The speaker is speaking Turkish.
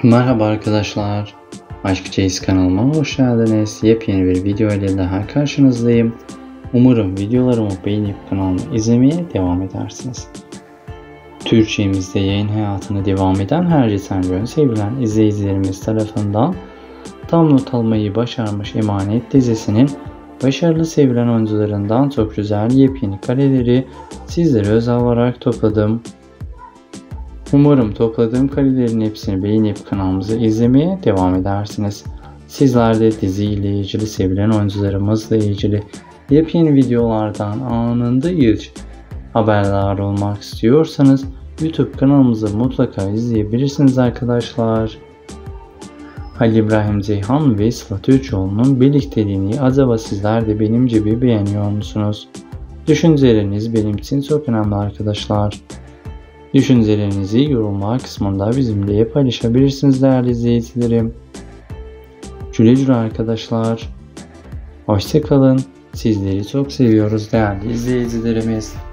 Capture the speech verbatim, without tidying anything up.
Merhaba arkadaşlar, Aşk Çeyiz kanalıma hoş geldiniz. Yepyeni bir video ile daha karşınızdayım. Umarım videolarımı beğenip kanalımı izlemeye devam edersiniz. Türkçemizde yayın hayatına devam eden Hercesen Gön sevilen izleyicilerimiz tarafından tam not almayı başarmış Emanet dizisinin başarılı sevilen oyuncularından çok güzel yepyeni kareleri sizlere özel olarak topladım. Umarım topladığım karelerin hepsini beğenip kanalımızı izlemeye devam edersiniz. Sizler de dizi ile ilgili, sevilen oyuncularımızla ilgili yepyeni videolardan anında ilk haberdar olmak istiyorsanız YouTube kanalımızı mutlaka izleyebilirsiniz arkadaşlar. Halil İbrahim Ceyhan ve Sıla Türkoğlu'nun birlikteliğini acaba sizler de benim gibi beğeniyor musunuz? Düşünceleriniz benim için çok önemli arkadaşlar. Düşüncelerinizi yorumlar kısmında bizimle paylaşabilirsiniz değerli izleyicilerim. Güle güle arkadaşlar. Hoşça kalın. Sizleri çok seviyoruz değerli izleyicilerimiz.